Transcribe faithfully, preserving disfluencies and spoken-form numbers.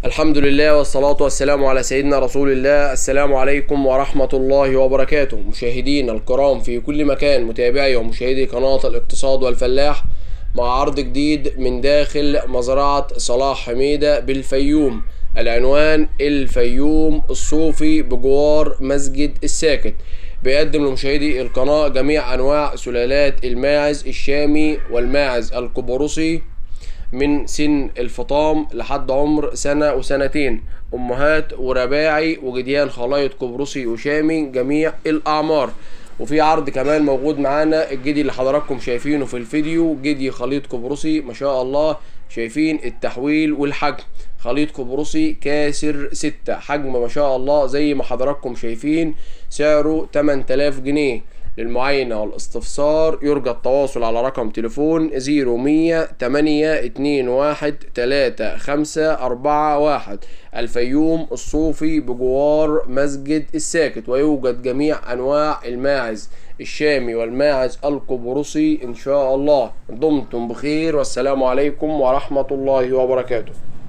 الحمد لله والصلاة والسلام على سيدنا رسول الله. السلام عليكم ورحمة الله وبركاته. مشاهدينا الكرام في كل مكان، متابعي ومشاهدي قناة الاقتصاد والفلاح، مع عرض جديد من داخل مزرعة صلاح حميدة بالفيوم. العنوان الفيوم الصوفي بجوار مسجد الساكت. بيقدم لمشاهدي القناة جميع أنواع سلالات الماعز الشامي والماعز القبرصي من سن الفطام لحد عمر سنة وسنتين، أمهات ورباعي وجديان خلايط قبرصي وشامي جميع الأعمار. وفي عرض كمان موجود معانا، الجدي اللي حضراتكم شايفينه في الفيديو جدي خليط قبرصي ما شاء الله، شايفين التحويل والحجم. خليط قبرصي كاسر ستة، حجم ما شاء الله زي ما حضراتكم شايفين. سعره تمن تلاف جنيه. للمعاينة والاستفسار يرجى التواصل على رقم تليفون زيرو مية تمانية اتنين واحد تلاتة خمسة أربعة واحد. الفيوم الصوفي بجوار مسجد الساكت، ويوجد جميع أنواع الماعز الشامي والماعز القبرصي إن شاء الله. دمتم بخير، والسلام عليكم ورحمة الله وبركاته.